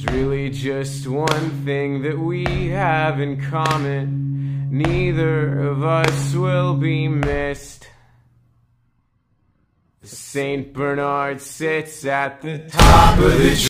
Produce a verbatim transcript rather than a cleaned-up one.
really just one thing that we have in common. Neither of us will be missed. Saint Bernard sits at the top of the